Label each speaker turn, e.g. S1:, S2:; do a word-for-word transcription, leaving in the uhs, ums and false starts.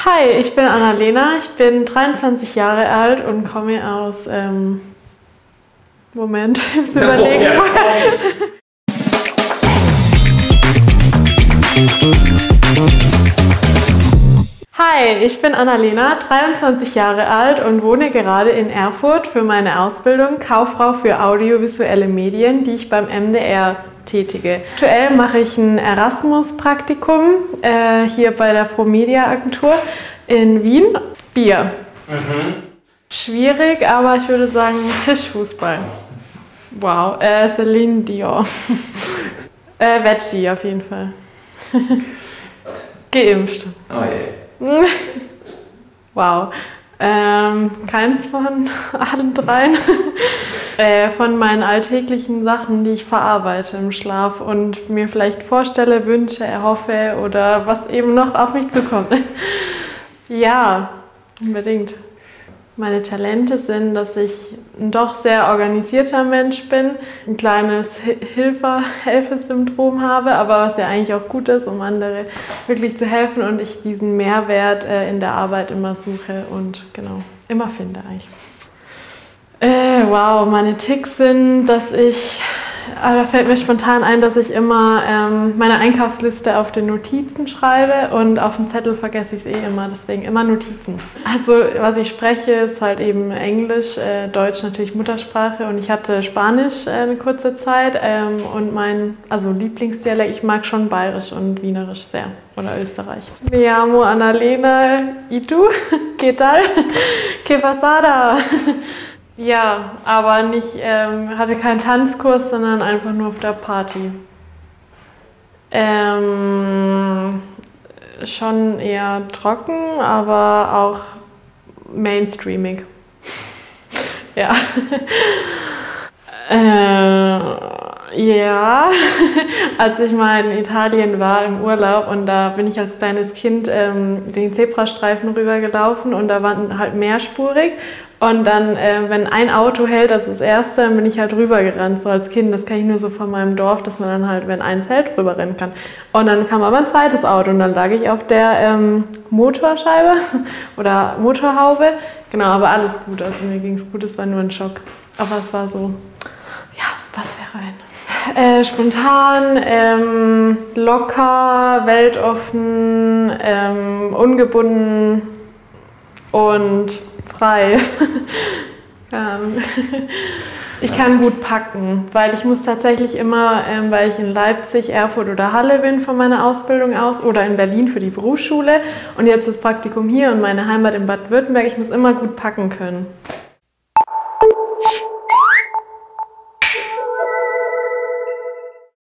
S1: Hi, ich bin Annalena, ich bin dreiundzwanzig Jahre alt und komme aus, ähm, Moment, ich muss überlegen. Ja, Hi, ich bin Annalena, dreiundzwanzig Jahre alt und wohne gerade in Erfurt für meine Ausbildung Kauffrau für audiovisuelle Medien, die ich beim M D R tätige. Aktuell mache ich ein Erasmus-Praktikum äh, hier bei der Promedia Agentur in Wien. Bier. Mhm. Schwierig, aber ich würde sagen Tischfußball. Wow, äh, Celine Dion. äh, Veggie auf jeden Fall. Geimpft.
S2: Oh je.
S1: Wow. Ähm, keins von allen dreien. äh, von meinen alltäglichen Sachen, die ich verarbeite im Schlaf und mir vielleicht vorstelle, wünsche, erhoffe oder was eben noch auf mich zukommt. Ja, unbedingt. Meine Talente sind, dass ich ein doch sehr organisierter Mensch bin, ein kleines Hilfe-Helfer-Syndrom habe, aber was ja eigentlich auch gut ist, um andere wirklich zu helfen und ich diesen Mehrwert äh, in der Arbeit immer suche und genau, immer finde eigentlich. Äh, wow, meine Ticks sind, dass ich, ah, da fällt mir spontan ein, dass ich immer ähm, meine Einkaufsliste auf den Notizen schreibe und auf dem Zettel vergesse ich es eh immer, deswegen immer Notizen. Also was ich spreche ist halt eben Englisch, äh, Deutsch natürlich Muttersprache und ich hatte Spanisch äh, eine kurze Zeit ähm, und mein also Lieblingsdialekt, ich mag schon Bayerisch und Wienerisch sehr oder Österreich. Me llamo Annalena, ¿y tú? ¿Qué tal? ¿Qué pasada? Ja, aber nicht, ähm, hatte keinen Tanzkurs, sondern einfach nur auf der Party. Ähm, schon eher trocken, aber auch mainstreamig. Ja. äh, ja, als ich mal in Italien war im Urlaub und da bin ich als kleines Kind ähm, den Zebrastreifen rübergelaufen und da waren halt mehrspurig. Und dann, äh, wenn ein Auto hält, das ist das erste, dann bin ich halt rübergerannt, so als Kind. Das kenne ich nur so von meinem Dorf, dass man dann halt, wenn eins hält, rüberrennen kann. Und dann kam aber ein zweites Auto und dann lag ich auf der ähm, Motorscheibe oder Motorhaube. Genau, aber alles gut, also mir ging es gut, es war nur ein Schock. Aber es war so, ja, was wäre ein? Äh, spontan, ähm, locker, weltoffen, ähm, ungebunden und frei. Ich kann gut packen, weil ich muss tatsächlich immer, ähm, weil ich in Leipzig, Erfurt oder Halle bin von meiner Ausbildung aus oder in Berlin für die Berufsschule und jetzt das Praktikum hier und meine Heimat in Baden-Württemberg, ich muss immer gut packen können.